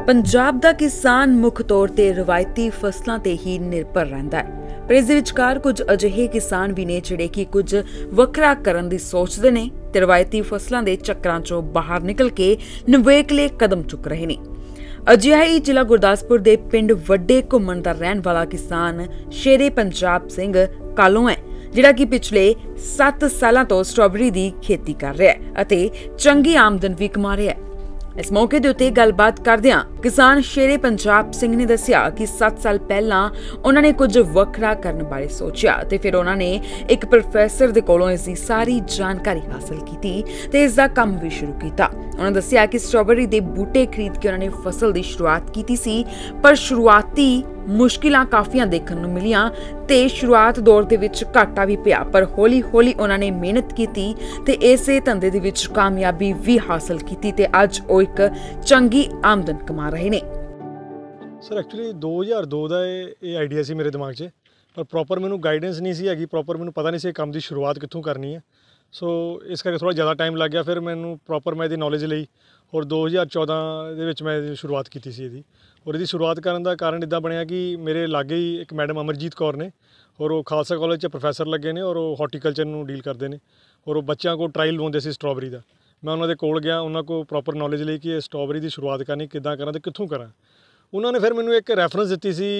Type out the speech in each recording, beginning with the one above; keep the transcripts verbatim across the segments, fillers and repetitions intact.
पंजाब दा किसान मुख तौर ते रवायती फसलों ते ही निर्भर रहिंदा है, पर इस दे विचकार कुछ अजिहे किसान भी ने जिहड़े कि कुछ वखरा करन दी सोचदे ने ते रवायती फसलों के चक्करां चों बाहर निकल के नवेकले कदम चुक रहे ने। अजिहा ही जिला गुरदासपुर दे पिंड वड्डे घुम्मण दा रहण वाला किसान शेरे पंजाब सिंह कालों है, जिहड़ा कि पिछले सत्त सालां तो स्ट्रॉबेरी दी खेती कर रहा है अते चंगी आमदन भी कमा रहा है। इस मौके दे उत्ते गलबात करदियां किसान शेरे पंजाब सिंह ने दस्सिया कि सत्त साल पहलां उन्हां ने कुछ वखरा करन बारे सोचिया ते फिर उन्हां ने एक प्रोफैसर दे कोलों इसदी सारी जानकारी हासिल कीती ते इसदा काम भी शुरू कीता। उन्हां दस्सिया कि स्ट्रॉबेरी दे बूटे खरीद के उन्हां ने फसल दी शुरुआत कीती सी, पर शुरुआती मुश्किलां काफियां देखण नूं मिलियां ते शुरुआत दौर दे विच घाटा भी पिया, पर हौली हौली उन्हां ने मेहनत कीती ते इसे धंधे दे विच कामयाबी भी हासिल कीती ते अज ओह एक चंगी आमदन कमा रहे ने। सर एक्चुअली दो हज़ार दो का ये आइडिया सी मेरे दिमाग 'च, पर प्रॉपर मैनू गाइडेंस नहीं सी हैगी, प्रॉपर मैनू पता नहीं सी काम की शुरुआत कित्थों करनी है। सो इस करके थोड़ा ज़्यादा टाइम लग गया। फिर मैनू प्रॉपर मैं इसकी नॉलेज लई और दो हज़ार चौदह दे विच मैं शुरुआत की सी इसकी। और इसकी शुरुआत करने का कारण इदा बनया कि मेरे लागे ही एक मैडम अमरजीत कौर ने, और वो खालसा कॉलेज प्रोफैसर लगे ने, और वो हॉर्टीकल्चर में डील करते हैं, और वो बच्चों को ट्रायल लवाते सी स्ट्रॉबेरी का। मैं उन्होंने कोल गया, उन्होंने को प्रॉपर नॉलेज ली कि स्ट्रॉबेरी की शुरुआत करनी किद्दां करा ते कित्थों करा। उन्होंने फिर मैनू एक रैफरेंस दी सी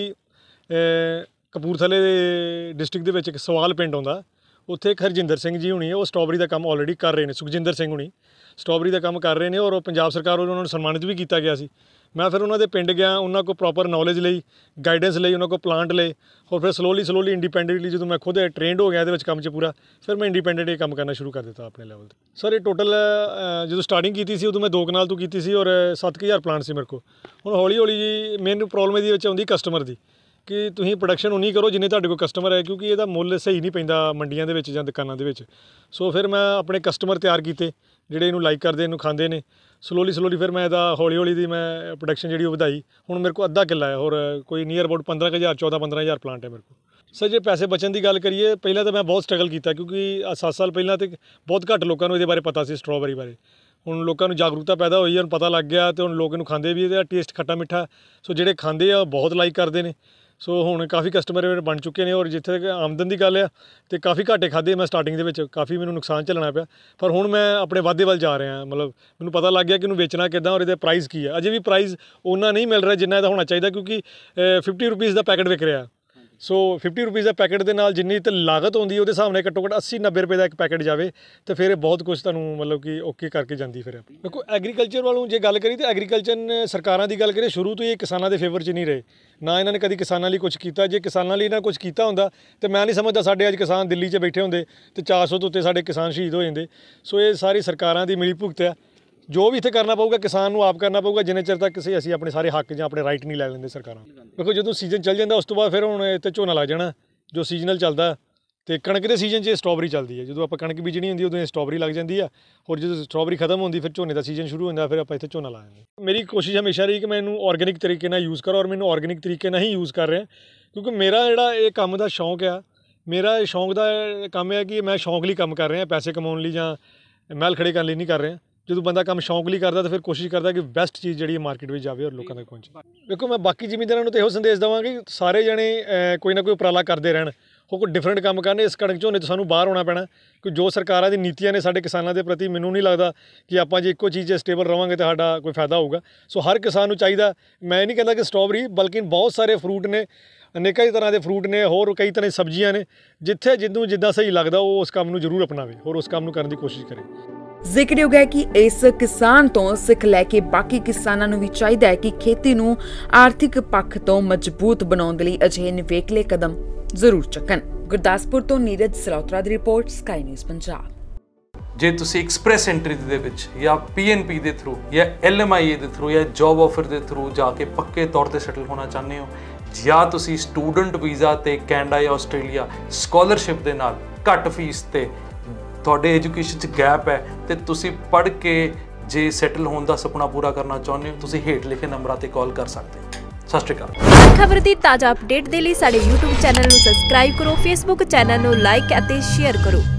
कपूरथले डिस्ट्रिक्ट दे विच एक सवाल पिंड आउंदा, उत्थे एक हरजिंदर सिंह जी होनी है, वो स्ट्रॉबेरी का काम ऑलरेडी कर रहे हैं। सुखजिंदर सिंह होनी स्ट्रॉबेरी का काम कर रहे हैं, और पंजाब सरकार वालों उन्होंने सन्मानित भी किया गया सी। मैं फिर उन्होंने पिंड गया, उन्होंने को प्रॉपर नॉलेज ली, गाइडेंस ली, उन्होंने को प्लांट ले, और फिर स्लोली स्लोली इंडिपेंडेंटली जो मैं खुद ट्रेंड हो गया ये काम च पूरा, फिर मैं इंडिपेंडेंट ये काम करना शुरू कर दिता अपने लैवल पर। सर ये टोटल जो स्टार्टिंग की उदों मैं दो कनाल तो की सी, और सत्त हज़ार प्लांट से मेरे को। हुण हौली हौली जी मेन प्रॉब्लम ये आती कस्टमर की, कि तुसीं प्रोडक्शन उन्नी करो जिन्ने तुहाडे कोल कस्टमर है, क्योंकि इसदा मुੱਲ सही नहीं पैंदा मंडियां दे विच जां दुकानां दे विच। सो फिर मैं अपने कस्टमर तैयार किए जिहड़े इनू लाइक करदे, इनू खांदे ने। स्लोली स्लोली फिर मैं इहदा हौली हौली दी मैं प्रोडक्शन जिहड़ी वधाई। हुण मेरे को अद्धा किला है, और कोई नीयर अबाउट पंद्रह हज़ार चौदह पंद्रह हज़ार प्लांट है मेरे को। सर जे पैसे बचन की गल करिए, पहले तो मैं बहुत स्ट्रगल किया, क्योंकि सत्त साल पहला तो बहुत घੱਟ लोगों को इहदे बारे पता सी स्ट्रॉबेरी बारे। हुण लोगों को जागरूकता पैदा हुई है, पता लग गया, तो हुण लोग इनू खांदे भी, इहदा टेस्ट खट्टा मिठा। सो जिहड़े खांदे आ बहुत लाइक करते हैं। सो हुण काफ़ी कस्टमर बन चुके हैं, और जिथे तक आमदन की गल है तो काफ़ी घाटे खाधे मैं स्टार्टिंग दे विच, काफ़ी मैनू नुकसान झेलना पिया। पर हुण मैं अपने वाधे वल जा रहा, मतलब मैनू पता लग गया कि इनू बेचना किद्दां, और इहदा प्राइस की है। अजे भी प्राइस उन्ना नहीं मिल रहा जिन्ना इहदा होना चाहिए, क्योंकि फिफ्टी रुपीज़ का पैकेट विक रहा। सो फिफ्टी रुपीज़ का पैकेट के नाल जिन्नी तो लागत होंदी है, उहदे हिसाब नाल घट्टो घट्ट अस्सी नब्बे रुपए का एक पैकेट जाए, तो फिर बहुत कुछ तुहानूं मतलब कि ओके करके जाती। फिर देखो एग्रीकल्चर वालों जे गल करी, तो एग्रीकल्चर ने सरकारां दी गल करिए शुरू तो ये किसानां दे फेवर च नहीं रहे, ना इन्होंने कभी किसानां लई कुछ किया। जे किसानां लई इन्हां कुछ किया हुंदा तो मैं नहीं समझदा साडे अज किसान दिल्ली च बैठे हुंदे तो चार सौ तो उत्ते साडे किसान शहीद हो जांदे। सो ये सारी सरकारां दी मिली भुगत है। जो भी इत्थे करना पऊगा किसान नूं आप करना पऊगा, जिन्ने चिर तक किसी असीं अपने सारे हक जां अपने राइट नहीं लै लैंदे सरकारां। देखो जो सीजन चल जाता उस तो बाद फिर हुण इत्ते झोना लग जाना जो सीजनल चलता, तो कणक के सीजन च स्ट्रॉबेरी चलती है। जो आप कणक बीजनी होंदी उदों स्ट्रॉबेरी लग जाती है, और जो स्ट्रॉबेरी खत्म होती फिर झोने का सीजन शुरू होता, फिर आप इत्थे झोना ला देंगे। मेरी कोशिश हमेशा रही कि मैं इनू ऑर्गेनिक तरीके नाल यूज़ करा, और मैनू ऑर्गेनिक तरीके नाल ही यूज़ कर रहा, क्योंकि मेरा जिहड़ा ये काम का शौक है, मेरा शौक का काम है कि मैं शौक लई काम कर रहा, पैसे कमाउण लई जां महल खड़े करने नहीं कर रहा। जो बंदा काम शौक लई करता तो फिर कोशिश करता कि बेस्ट चीज़ जी मार्केट में जाए और लोगों तक पहुँचे। देखो मैं बाकी जिमींदारों को यो संदेश देवां कि सारे जने कोई ना कोई उपराला करते रहन, वो कोई डिफरेंट काम करने। इस कणक झोने तो सानू बाहर होना पैना, कि जो सरकारां दी नीतियां ने साडे किसानां दे प्रति मैनूं नहीं लगता कि आपां जे इक्को चीज़ स्टेबल रहांगे तो साडा कोई फायदा होगा। सो हर किसान नूं चाहीदा, मैं नहीं कहता कि स्ट्रॉबेरी बल्कि बहुत सारे फ्रूट ने, अनेक ही तरह के फ्रूट ने, होर कई तरह की सब्जियां ने, जिथे जिन्नूं जिद्दां सही लगदा वो उस काम नूं जरूर अपनावे और उस काम नूं करन दी कोशिश करे। ਜ਼ਿਕਰਯੋਗ है कि इस किसान तो सिख लैके बाकी किसानां नूं भी चाहीदा है कि खेती नूं आर्थिक पक्ष तो मजबूत बनाउण दे लई अजिहे निवेकले कदम जरूर चुकण। गुरदासपुर तो नीरज सलौत्रा दी रिपोर्ट, स्काई न्यूज़ पंजाब। जे तुसी एक्सप्रैस एंट्री दे विच या पी एन पी दे थ्रू या एल एम आई ए दे थ्रू या जॉब ऑफर दे थ्रू जाके पक्के तौर पर सैटल होना चाहते हो, या तुसी स्टूडेंट वीज़ा ते कैनेडा या आस्ट्रेलिया स्कॉलरशिप दे नाल घट फीस ते तुहाडे एजुकेशन च गैप है तो तुसी पढ़ के जे सैटल होने का सुपना पूरा करना चाहते हो, तुसी हेठ लिखे नंबरां ते कॉल कर सकते हो। सत श्री अकाल। खबर की ताज़ा अपडेट के लिए साडे यूट्यूब चैनल नूं सबसक्राइब करो, फेसबुक चैनल नूं लाइक अते शेयर करो।